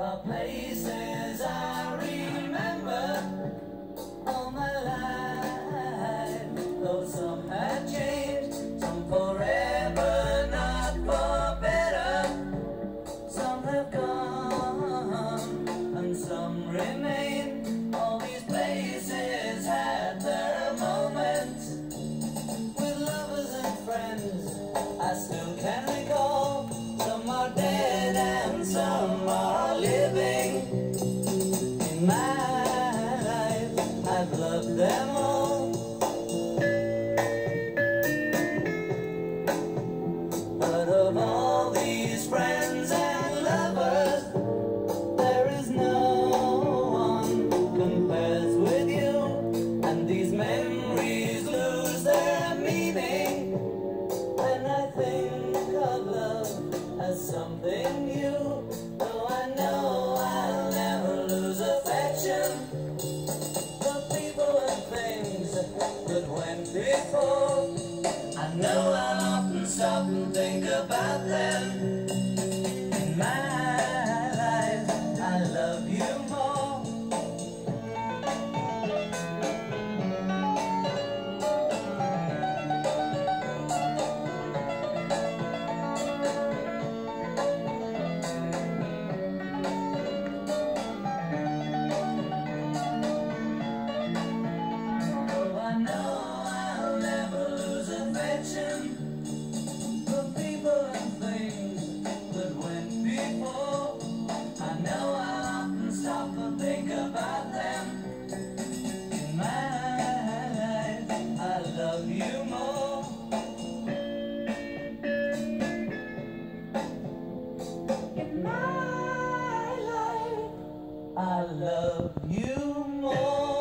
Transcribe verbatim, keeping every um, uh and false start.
the places I remember all my life, though some have changed, some forever, not for better. Some have gone and some remain. All these places had their moments with lovers and friends I still can recall. Some are dead and some are living. In my life I've loved them all, but of all these friends and lovers, there is no one compares with you. And these memories lose their meaning when I think of love as something new. Though I know I'll never lose affection for people and things that went before, I know I'll often stop and think about them. In my life, I love you more. Oh, I know I'll never lose affection for people and things that went before. I know I'll often stop and think about them. In my life, I love you more. In my life, I love you more.